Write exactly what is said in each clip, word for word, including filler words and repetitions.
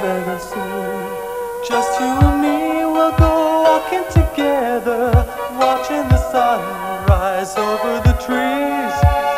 over the sea. Just you and me, we'll go walking together, watching the sun rise over the trees.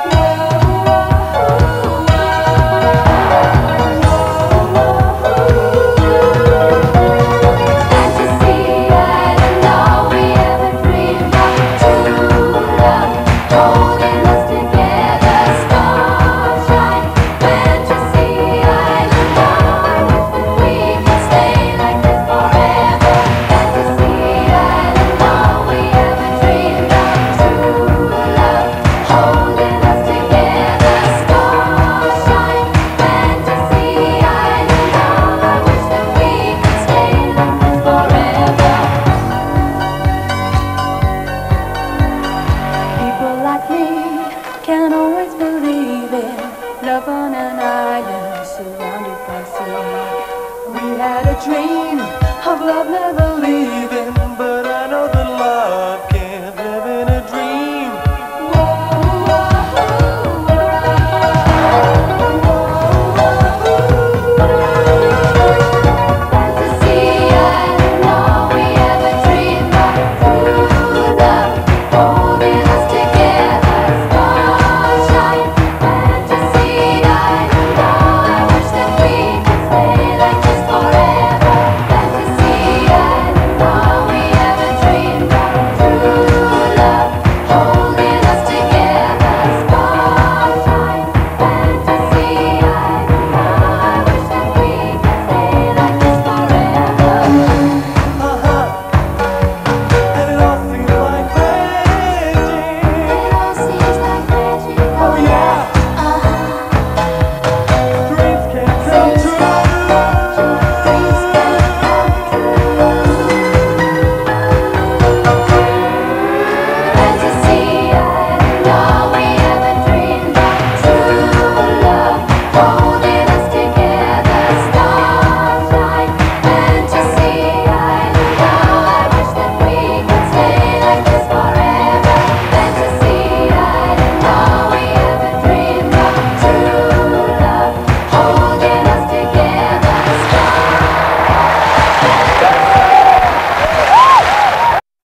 Can't always believe in love on an island surrounded by sea. We had a dream of love never